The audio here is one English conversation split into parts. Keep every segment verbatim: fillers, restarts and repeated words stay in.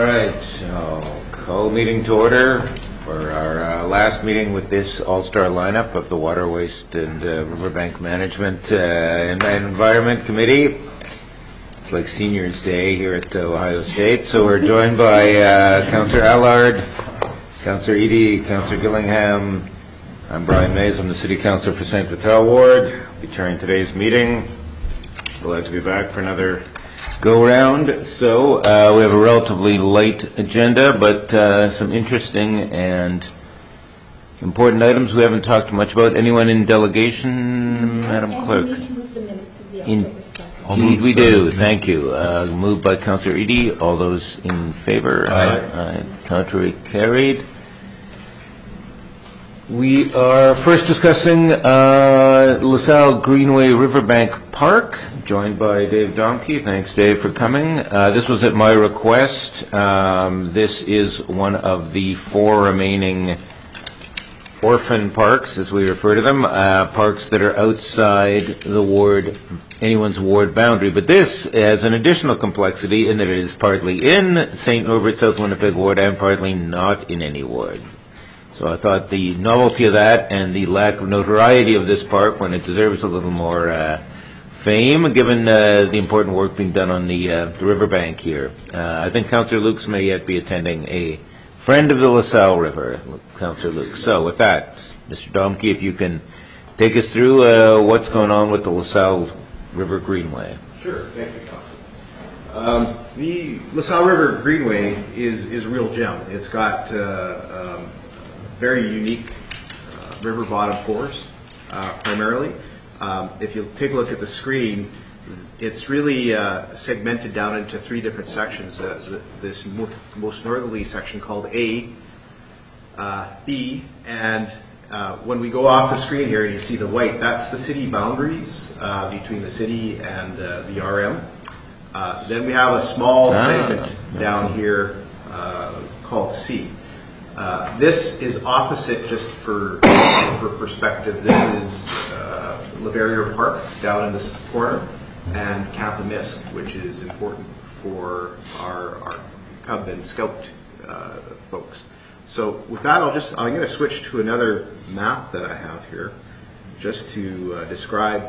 right, I'll call meeting to order for our uh, last meeting with this all-star lineup of the Water, Waste and uh, Riverbank Management uh, and Environment Committee. It's like Seniors Day here at uh, Ohio State. So we're joined by uh, Councillor Allard, Councillor Eadie, Councillor Gillingham. I'm Brian Mays. I'm the City Councillor for Saint Vital Ward. I'll be chairing today's meeting. Glad to be back for another go-round. So uh, we have a relatively light agenda, but uh, some interesting and important items we haven't talked much about. Anyone in delegation, Madam and Clerk? We need to move the minutes of the In, October stuff. Indeed we do. Thank you. Uh, moved by Councillor Eadie. All those in favor? Aye. Aye. Contrary carried. We are first discussing uh, LaSalle Greenway Riverbank Park, joined by Dave Domke. Thanks, Dave, for coming. Uh, this was at my request. Um, this is one of the four remaining orphan parks, as we refer to them, uh, parks that are outside the ward, anyone's ward boundary. But this has an additional complexity in that it is partly in Saint Norbert, South Winnipeg ward, and partly not in any ward. So I thought the novelty of that and the lack of notoriety of this park, when it deserves a little more uh, fame, given uh, the important work being done on the, uh, the riverbank here. Uh, I think Councillor Lukes may yet be attending, a friend of the LaSalle River, Councillor Lukes. So with that, Mister Domke, if you can take us through uh, what's going on with the LaSalle River Greenway. Sure, thank you, Councillor. Um, the LaSalle River Greenway is, is a real gem. It's got uh, um, very unique uh, river bottom forest, uh, primarily. Um, if you take a look at the screen, it's really uh, segmented down into three different sections. Uh, this mo most northerly section called A, uh, B, and uh, when we go off the screen here and you see the white, that's the city boundaries uh, between the city and uh, the R M. Uh, then we have a small ah. segment down here uh, called C. Uh, this is opposite, just for for perspective. This is uh, La Barriere Park down in this corner, and Camp Amisk, which is important for our, our Cub and Scout uh, folks. So with that, I'll just I'm going to switch to another map that I have here, just to uh, describe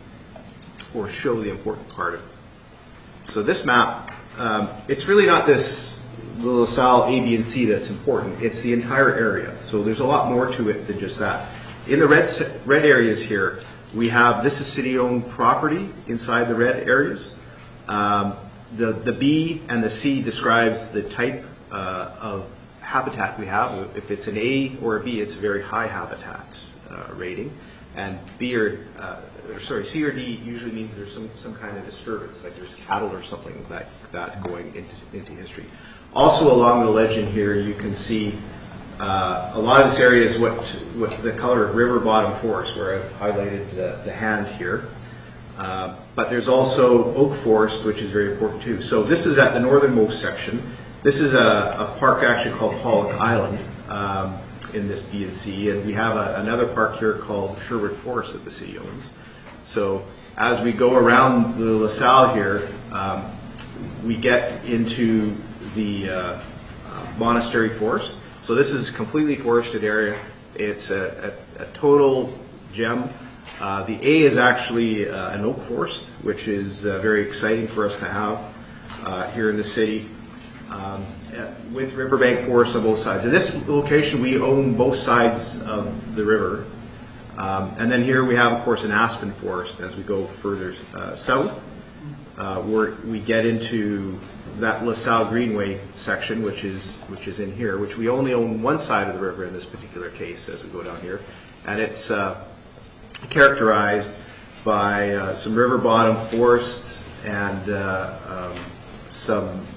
or show the important part of it. So this map, um, it's really not this the LaSalle A, B, and C that's important. It's the entire area. So there's a lot more to it than just that. In the red red areas here, we have, this is city-owned property inside the red areas. Um, the, the B and the C describes the type uh, of habitat we have. If it's an A or a B, it's a very high habitat uh, rating. And B or, uh, or sorry, C or D usually means there's some, some kind of disturbance, like there's cattle or something like that going into, into history. Also along the legend here, you can see uh, a lot of this area is what, what the color of river bottom forest, where I've highlighted uh, the hand here. Uh, but there's also oak forest, which is very important too. So this is at the northernmost section. This is a, a park actually called Pollock Island um, in this B and C, and we have a, another park here called Sherwood Forest that the city owns. So as we go around the LaSalle here, um, we get into the uh, uh, monastery forest. So this is a completely forested area. It's a, a, a total gem. Uh, the A is actually uh, an oak forest, which is uh, very exciting for us to have uh, here in the city, um, with riverbank forests on both sides. In this location, we own both sides of the river. Um, and then here we have, of course, an aspen forest as we go further uh, south, uh, where we get into that LaSalle Greenway section, which is which is in here, which we only own one side of the river in this particular case as we go down here, and it's uh, characterized by uh, some river bottom forests and uh, um, some um,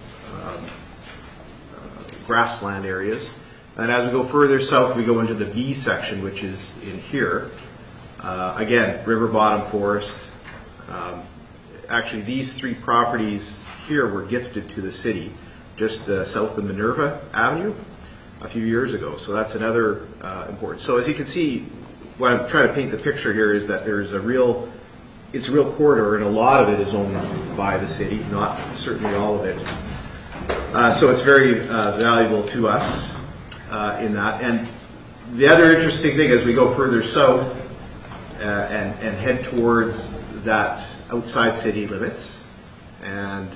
uh, grassland areas. And as we go further south, we go into the B section, which is in here. Uh, again, river bottom forest. Um, actually, these three properties here were gifted to the city just uh, south of Minerva Avenue a few years ago. So that's another uh, important. So as you can see, what I'm trying to paint the picture here is that there's a real, it's a real corridor, and a lot of it is owned by the city, not certainly all of it. Uh, so it's very uh, valuable to us uh, in that. And the other interesting thing as we go further south uh, and, and head towards that outside city limits, and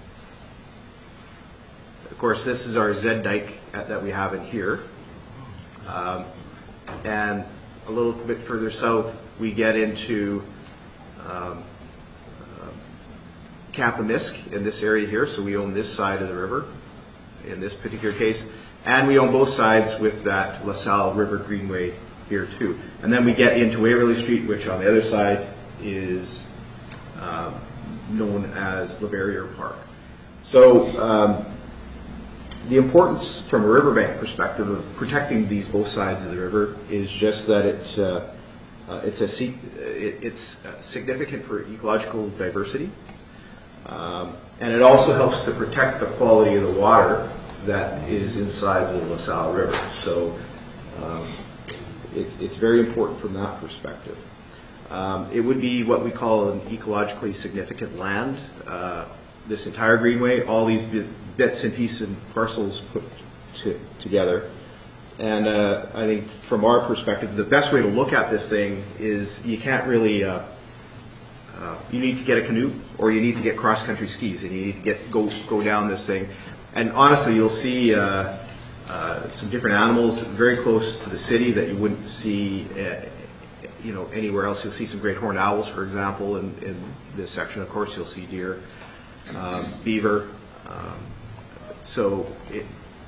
of course this is our Z dike that we have in here. Um, and a little bit further south we get into um, uh, Campamisk in this area here, so we own this side of the river in this particular case. And we own both sides with that LaSalle River Greenway here too. And then we get into Waverly Street, which on the other side is um, known as Leverrier Park. So um, the importance from a riverbank perspective of protecting these both sides of the river is just that it, uh, uh, it's, a, it, it's uh, significant for ecological diversity. Um, and it also helps to protect the quality of the water that is inside the LaSalle River. So um, it's, it's very important from that perspective. Um, it would be what we call an ecologically significant land. Uh, this entire greenway, all these bits and pieces and parcels put to, together. And uh, I think from our perspective, the best way to look at this thing is you can't really, uh, uh, you need to get a canoe or you need to get cross-country skis and you need to get go, go down this thing. And honestly, you'll see uh, uh, some different animals very close to the city that you wouldn't see, uh, you know, anywhere else. You'll see some great horned owls, for example, in, in this section. Of course, you'll see deer, um, beaver. Um, so it,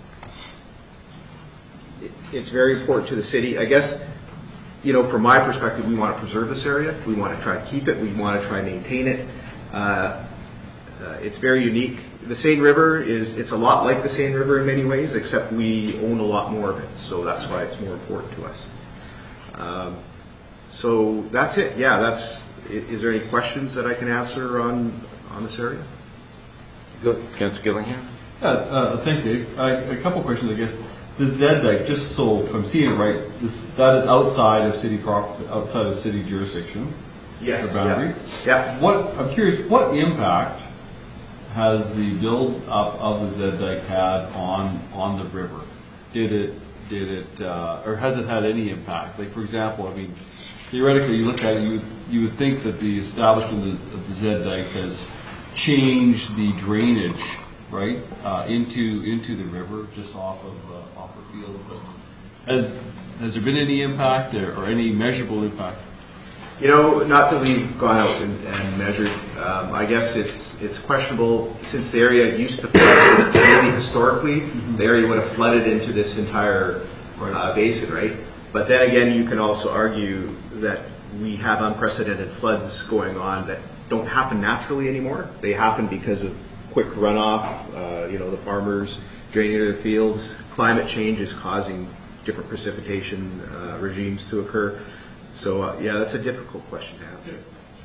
it, it's very important to the city. I guess, you know, from my perspective, we want to preserve this area. We want to try to keep it. We want to try and maintain it. Uh, uh, it's very unique. The Seine River is, it's a lot like the Seine River in many ways, except we own a lot more of it, so that's why it's more important to us. Um, so that's it. Yeah, that's, is there any questions that I can answer on, on this area? Good. Councillor Gillingham? Yeah, uh, thanks, Dave. I, a couple questions, I guess. The Z dike, just so if I'm seeing it right, this, that is outside of city prop, outside of city jurisdiction. Yes. The boundary. Yeah. yeah. What I'm curious, what impact has the build up of the Z dike had on on the river? Did it did it uh, or has it had any impact? Like, for example, I mean, theoretically, you look at it, you would you would think that the establishment of the, of the Z dike has changed the drainage, right, uh, into into the river just off of uh, off of fields. But has has there been any impact or, or any measurable impact? You know, not that we've gone out and, and measured. Um, I guess it's it's questionable since the area used to flood. Maybe historically, mm-hmm. the area would have flooded into this entire right. uh, basin, right? But then again, you can also argue that we have unprecedented floods going on that don't happen naturally anymore. They happen because of quick runoff. Uh, you know, the farmers draining their fields. Climate change is causing different precipitation uh, regimes to occur. So, uh, yeah, that's a difficult question to answer.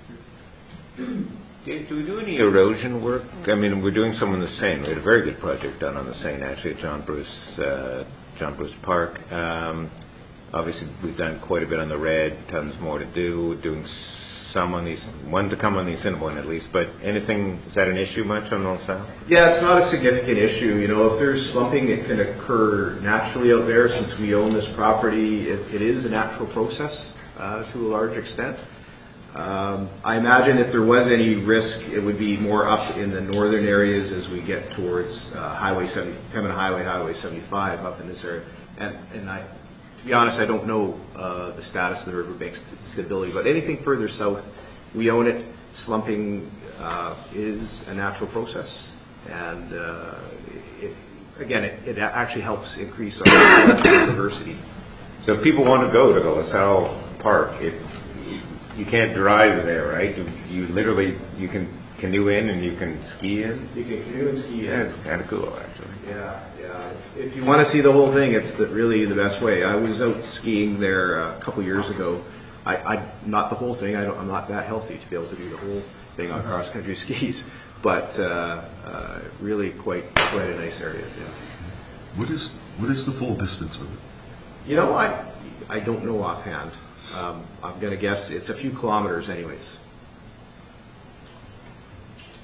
Do, do we do any erosion work? I mean, we're doing some on the Seine. We had a very good project done on the Seine, actually, at John Bruce, uh, John Bruce Park. Um, obviously, we've done quite a bit on the Red, tons more to do. We're doing some on these, one to come on the Assiniboine at least, but anything, is that an issue much on LaSalle? Yeah, it's not a significant issue. You know, if there's slumping, it can occur naturally out there. Since we own this property, it, it is a natural process. Uh, to a large extent. Um, I imagine if there was any risk, it would be more up in the northern areas as we get towards uh, Highway seventy, Pembina Highway, Highway seventy-five up in this area. And, and I, to be honest, I don't know uh, the status of the riverbank st stability, but anything further south, we own it. Slumping uh, is a natural process. And uh, it, again, it, it actually helps increase our diversity. So if people want to go to the LaSalle Park, it, you can't drive there, right? You, you literally, you can canoe in and you can ski in? You can canoe and ski in. Yeah, it's kind of cool, actually. Yeah, yeah. It's, if you want to see the whole thing, it's the, really the best way. I was out skiing there a couple years ago. I, I not the whole thing. I don't, I'm not that healthy to be able to do the whole thing on cross-country skis, but uh, uh, really quite quite a nice area. Yeah. What is what is the full distance of it? You know, I I don't know offhand. Um, I'm going to guess it's a few kilometers anyways.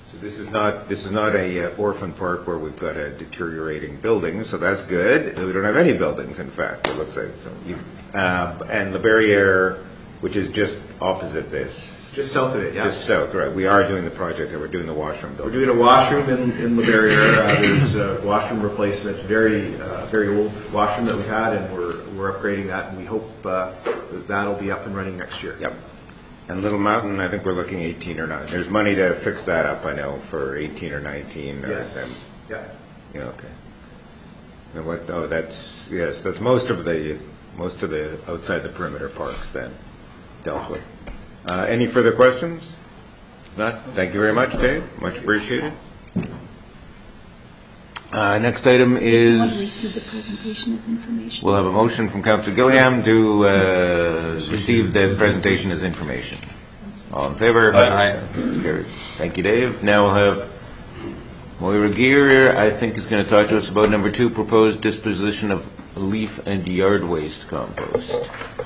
So this is not, this is not a uh, orphan park where we've got a deteriorating building, so that's good. We don't have any buildings, in fact, it looks like. So you, uh, and Le Verrier, which is just opposite this. Just south of it, yeah. Just south, right. We are doing the project, and we're doing the washroom We're building. doing a washroom in, in Le Verrier. Uh, there's a washroom replacement, very, uh, very old washroom that we had, and we're, we're upgrading that, and we hope uh, that that'll be up and running next year. Yep. And Little Mountain, I think we're looking eighteen or nine. There's money to fix that up, I know, for eighteen or nineteen. Yes. Or, um, Yeah. yeah, okay. And what, oh, that's, yes, that's most of the, most of the outside the perimeter parks then dealt with. Uh, any further questions? If not, thank you very much, Dave. Much appreciated. Uh, next item Want to is, receive the presentation as information. we'll have a motion from Councillor Gilliam to uh, receive the presentation as information. All in favor? Aye. Carried. Thank you, Dave. Now we'll have Moira Gear, I think, is going to talk to us about number two, proposed disposition of leaf and yard waste compost.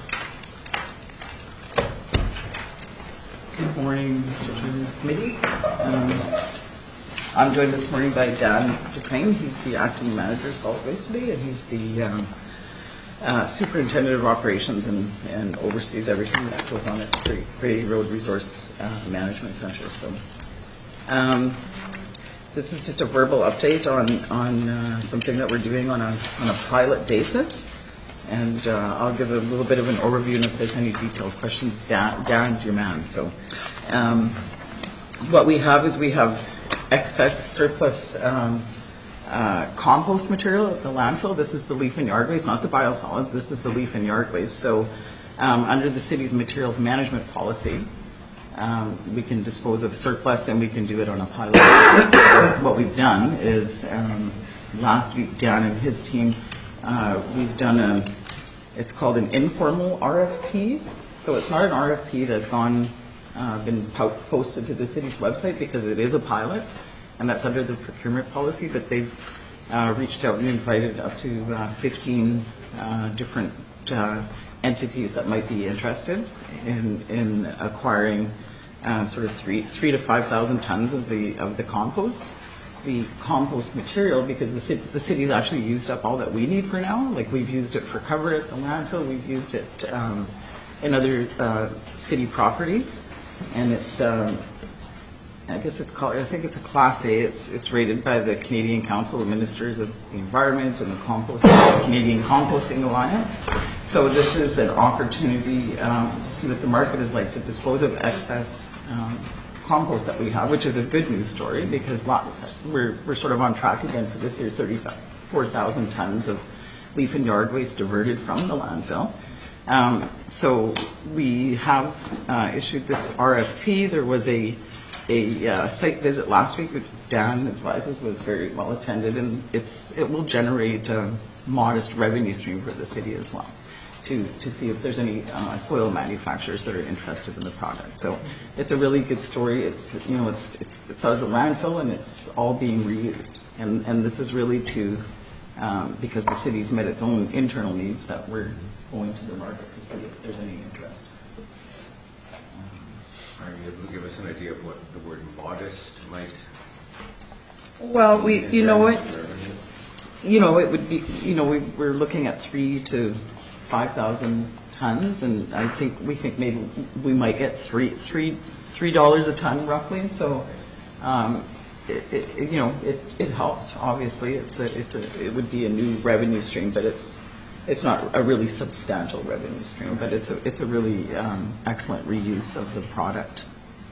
Good morning, Mister Chairman, Committee. Um, I'm joined this morning by Dan Duquesne. He's the acting manager of solid waste today, and he's the um, uh, superintendent of operations and, and oversees everything that goes on at the Grady Road Resource uh, Management Center. So, um, this is just a verbal update on on uh, something that we're doing on a on a pilot basis. And uh, I'll give a little bit of an overview, and if there's any detailed questions, Dan, Darren's your man. So um, what we have is we have excess surplus um, uh, compost material at the landfill. This is the leaf and yard waste, not the biosolids. This is the leaf and yard waste. So um, under the city's materials management policy, um, we can dispose of surplus, and we can do it on a pilot basis. So what we've done is um, last week, Dan and his team, Uh, we've done a, it's called an informal R F P. So it's not an R F P that's gone, uh, been po- posted to the city's website because it is a pilot, and that's under the procurement policy, but they've uh, reached out and invited up to uh, fifteen uh, different uh, entities that might be interested in, in acquiring uh, sort of three, three to five thousand tons of the, of the compost. The compost material, because the city, the city's actually used up all that we need for now. Like, we've used it for cover at the landfill, we've used it um, in other uh, city properties, and it's um, I guess it's called, I think it's a Class A. It's it's rated by the Canadian Council of Ministers of the Environment and the Compost Canadian Composting Alliance. So this is an opportunity um, to see what the market is like to dispose of excess um, compost that we have, which is a good news story, because lot, we're we're sort of on track again for this year. thirty-four thousand tons of leaf and yard waste diverted from the landfill. Um, so we have uh, issued this R F P. There was a a uh, site visit last week, which Dan advises was very well attended, and it's it will generate a modest revenue stream for the city as well, to to see if there's any uh, soil manufacturers that are interested in the product. So it's a really good story. It's you know it's it's it's out of the landfill, and it's all being reused. And and this is really to um, because the city's met its own internal needs, that we're going to the market to see if there's any interest. Are you able to give us an idea of what the word modest might? Well, we you know what you know it would be you know we we're looking at three to five thousand tons, and I think we think maybe we might get three, three, three dollars a ton roughly. So, um, it, it, you know, it, it helps. Obviously, it's a, it's a, it would be a new revenue stream, but it's, it's not a really substantial revenue stream. But it's a, it's a really um, excellent reuse of the product.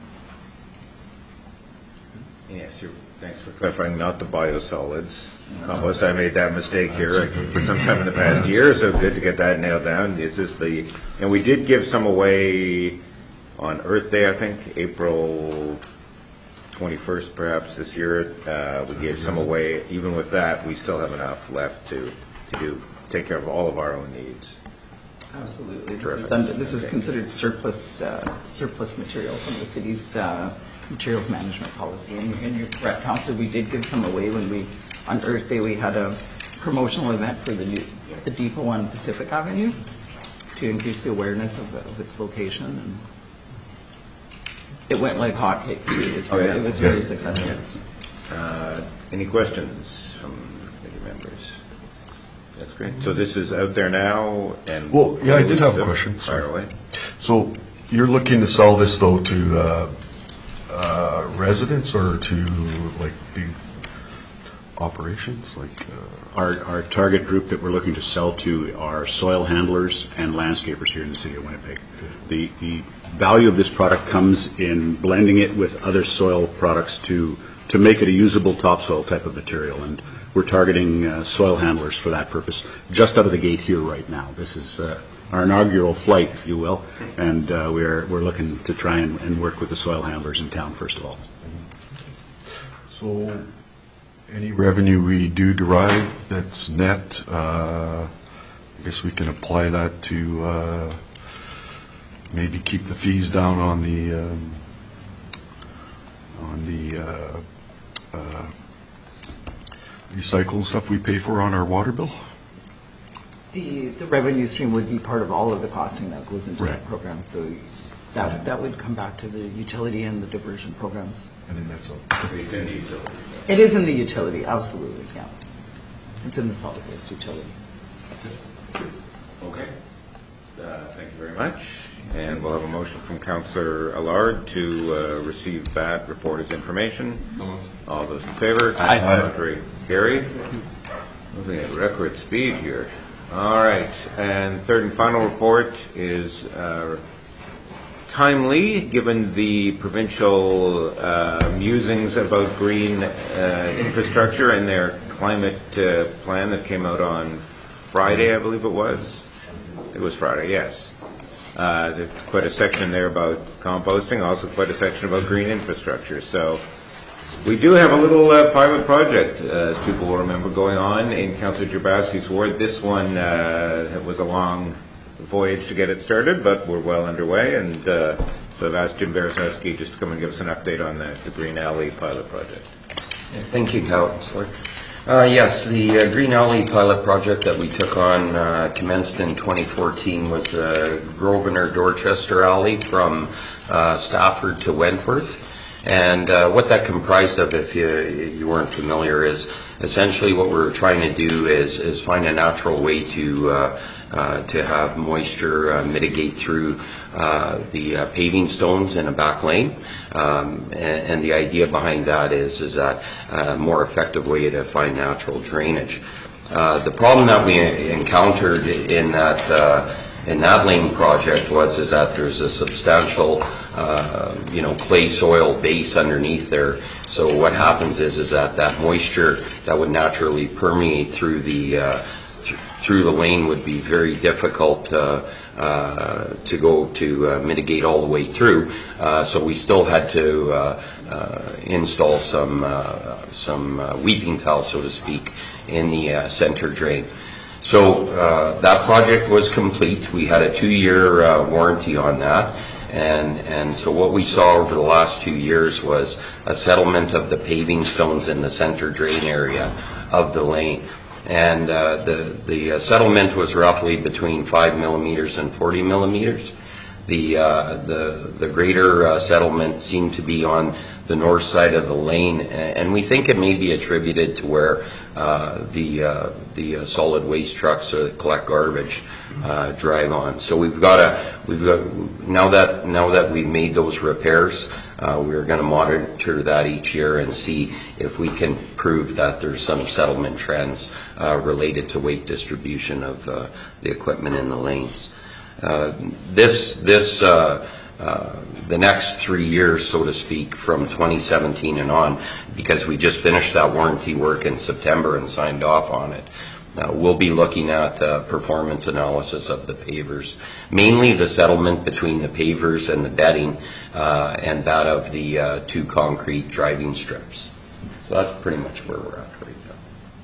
Yes, you're, thanks for clarifying, not the biosolids compost. I made that mistake here for some time in the past year, so good to get that nailed down. This is the, and we did give some away on Earth Day, I think, April twenty-first perhaps this year. Uh, we gave some away. Even with that, we still have enough left to, to do, take care of all of our own needs. Absolutely. This Terrific. is, under, this is considered surplus uh, surplus material from the city's uh, materials management policy. And, and you're correct, Councillor, we did give some away when we, on Earth Day, we had a promotional event for the new, the depot on Pacific Avenue to increase the awareness of, of its location. And it went like hotcakes. It was, Oh, yeah. it was very successful. Uh, Any questions from committee members? That's great. So this is out there now, and... Well, yeah, I did have a question. Fire Sorry. away. So you're looking to sell this, though, to uh, uh, residents or to, like, big operations? Like, uh, Our, our target group that we're looking to sell to are soil handlers and landscapers here in the city of Winnipeg. The, the value of this product comes in blending it with other soil products to, to make it a usable topsoil type of material. And we're targeting uh, soil handlers for that purpose just out of the gate here right now. This is uh, our inaugural flight, if you will, and uh, we're, we're looking to try and, and work with the soil handlers in town, first of all. so any revenue we do derive that's net, uh, I guess we can apply that to uh, maybe keep the fees down on the um, on the uh, uh, recycle stuff we pay for on our water bill. The, the revenue stream would be part of all of the costing that goes into that Right. program. So that, that would come back to the utility and the diversion programs. And then that's all. It is in the utility, absolutely, yeah. It's in the solid waste utility. Okay. Uh, Thank you very much. And we'll have a motion from Councillor Allard to uh, receive that report as information. All those in favor? Aye. Contrary? Carried. Moving at record speed here. All right. And third and final report is uh, timely, given the provincial uh, musings about green uh, infrastructure and their climate uh, plan that came out on Friday, I believe it was. It was Friday, yes. Uh, there's quite a section there about composting, also quite a section about green infrastructure. So we do have a little uh, pilot project, uh, as people will remember, going on in Councillor Gerbaski's ward. This one uh, it was a long voyage to get it started, but we're well underway. And uh, so I've asked Jim Beresowski just to come and give us an update on the, the Green Alley pilot project. Thank you, Councillor. Uh, yes, the uh, Green Alley pilot project that we took on uh, commenced in twenty fourteen was uh, Grosvenor Dorchester Alley from uh, Stafford to Wentworth. And uh, what that comprised of, if you, you weren't familiar, is essentially what we're trying to do is, is find a natural way to uh, uh, to have moisture uh, mitigate through uh, the uh, paving stones in a back lane. Um, and, and the idea behind that is, is that a more effective way to find natural drainage. Uh, the problem that we encountered in that uh, in that lane project was is that there's a substantial uh, you know clay soil base underneath there. So what happens is is that that moisture that would naturally permeate through the uh, th through the lane would be very difficult uh, uh, to go to uh, mitigate all the way through. Uh, so we still had to uh, uh, install some uh, some uh, weeping tile, so to speak, in the uh, center drain. So uh, that project was complete. We had a two-year uh, warranty on that, and and so what we saw over the last two years was a settlement of the paving stones in the center drain area of the lane, and uh, the the uh, settlement was roughly between five millimeters and forty millimeters. The uh, the the greater uh, settlement seemed to be on the north side of the lane, and we think it may be attributed to where uh, the uh, the uh, solid waste trucks that collect garbage uh, drive on. So we've got a we've got now that now that we've made those repairs, uh, we're going to monitor that each year and see if we can prove that there's some settlement trends uh, related to weight distribution of uh, the equipment in the lanes. Uh, this this. Uh, Uh, the next three years, so to speak, from twenty seventeen and on, because we just finished that warranty work in September and signed off on it. Uh, we'll be looking at uh, performance analysis of the pavers, mainly the settlement between the pavers and the bedding, uh, and that of the uh, two concrete driving strips. So that's pretty much where we're at right now.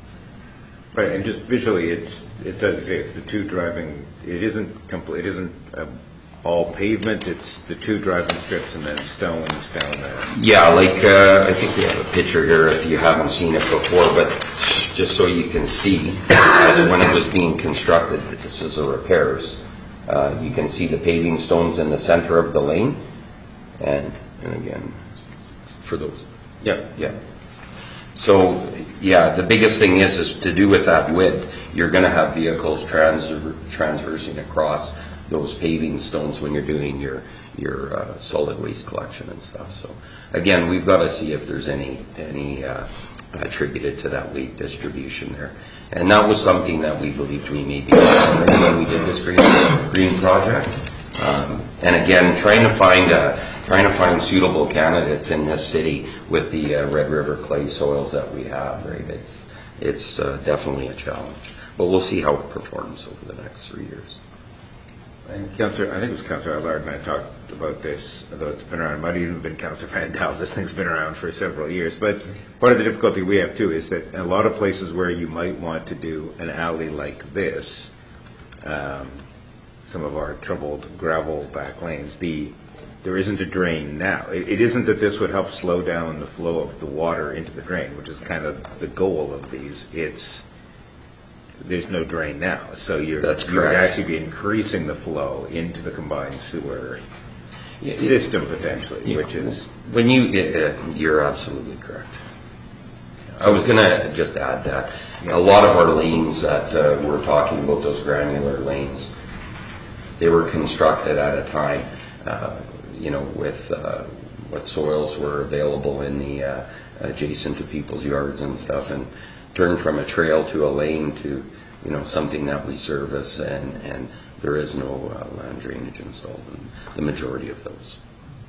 Right, and just visually, it's it's as you say, it's the two driving. It isn't complete. It isn't. Uh, all pavement, it's the two driving strips and then stones down there. Yeah, like uh, I think we have a picture here if you haven't seen it before, but just so you can see, as when it was being constructed, this is the repairs. Uh, you can see the paving stones in the center of the lane, and And again, for those. Yeah. Yeah. So, yeah, the biggest thing is, is to do with that width, you're going to have vehicles trans transversing across those paving stones when you're doing your your uh, solid waste collection and stuff. So, again, we've got to see if there's any any uh, attributed to that weight distribution there. And that was something that we believed we may be doing when we did this green green project. Um, and again, trying to find a trying to find suitable candidates in this city with the uh, Red River clay soils that we have, right? It's it's uh, definitely a challenge, but we'll see how it performs over the next three years. And Councillor, I think it was Councillor Allard and I talked about this, although it's been around. It might even been Councillor Van Dal. This thing's been around for several years. But part of the difficulty we have too is that in a lot of places where you might want to do an alley like this, um, some of our troubled gravel back lanes, the there isn't a drain now. It, it isn't that this would help slow down the flow of the water into the drain, which is kind of the goal of these. It's there's no drain now, so you're That's you would correct. actually be increasing the flow into the combined sewer Yeah, it- system potentially, Yeah. which is When you, uh, you're absolutely correct. I was going to just add that a lot of our lanes that uh, we're talking about, those granular lanes, they were constructed at a time, uh, you know, with uh, what soils were available in the uh, adjacent to people's yards and stuff, and turned from a trail to a lane to, you know, something that we service, and, and there is no uh, land drainage installed in the majority of those.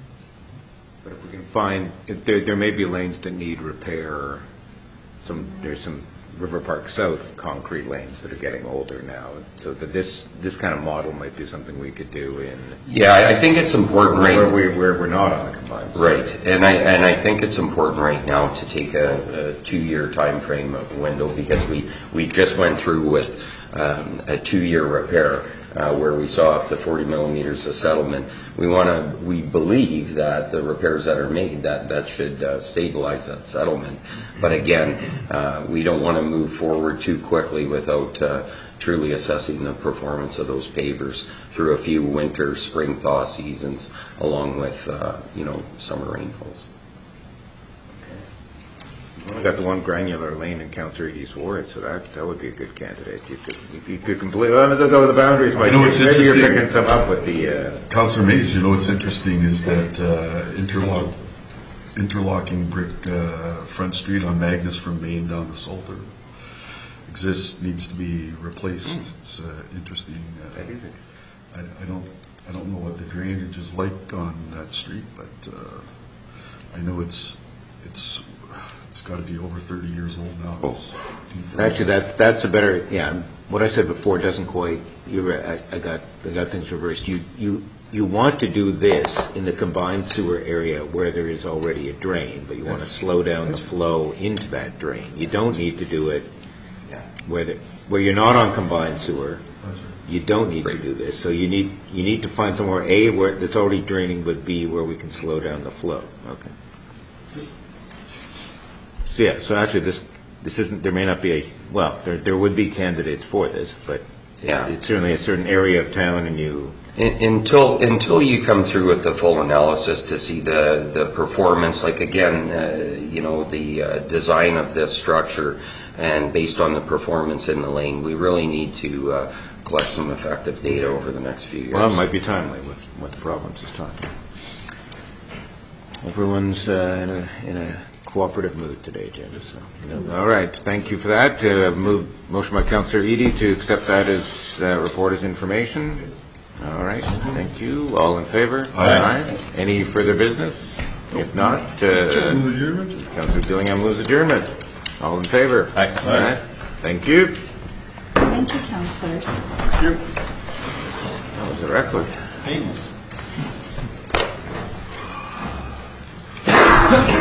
But if we can find, if there, there may be lanes that need repair. Some there's some River Park South concrete lanes that are getting older now, so that this this kind of model might be something we could do in Yeah, I I think it's important right where we where we're not on the combined. Right, and I and I think it's important right now to take a, a two-year time frame window, because we we just went through with um, a two-year repair uh, where we saw up to forty millimeters of settlement. We want to we believe that the repairs that are made that that should uh, stabilize that settlement. But again, uh, we don't want to move forward too quickly without uh, truly assessing the performance of those pavers through a few winter, spring thaw seasons, along with uh, you know summer rainfalls. We only got the one granular lane in Councillor Edy's ward, so that that would be a good candidate. You could if you could complete. Well, the, the boundaries might I know change. it's Maybe you're interesting. picking some up with the. Uh, Councillor Mays, you know what's interesting is that uh, interlock, interlocking brick uh, front street on Magnus from Maine down to Salter exists, needs to be replaced. It's uh, interesting. Uh, I, I don't I don't know what the drainage is like on that street, but uh, I know it's it's it's got to be over thirty years old now. It's Actually, that's that's a better. Yeah, what I said before doesn't quite. You're right. I, I got I got things reversed. You you you want to do this in the combined sewer area where there is already a drain, but you want to slow down the flow into that drain. You don't need to do it where the, where you're not on combined sewer. You don't need to do this. So you need you need to find somewhere A where that's already draining, but B where we can slow down the flow. Okay. So yeah, so actually this this isn't, there may not be a, well, there there would be candidates for this, but Yeah. it's certainly a certain area of town and you, In- Until until you come through with the full analysis to see the the performance, like again, uh, you know, the uh, design of this structure, and based on the performance in the lane, we really need to uh, collect some effective data over the next few years. well, it might be timely with what the province is talking. Everyone's uh, in a in a cooperative mood today, Jim. So, you know, all right, thank you for that. Uh, move motion by Councillor Edy to accept that as uh, report as information. All right, thank you. All in favor? Aye. Any further business? If not, uh, Councillor Dillingham moves adjournment. All in favor? Aye. Aye. Thank you. Thank you, councillors. That was a record. Painless.